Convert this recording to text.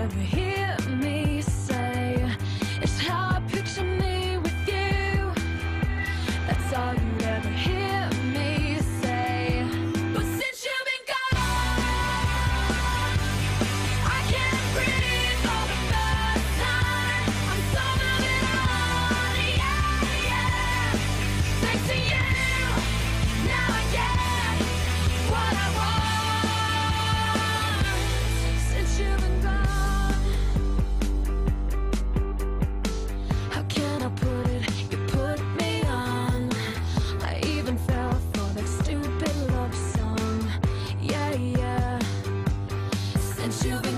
ever hear me say is how I picture me with you. That's all you'd ever hear me say. But since you've been gone, I can't breathe for the first time. I'm so moving on, yeah, yeah. Thanks to you, now I get what I want. Since you've been gone, how can I put it? You put me on. I even fell for that stupid love song. Yeah, yeah. Since you've been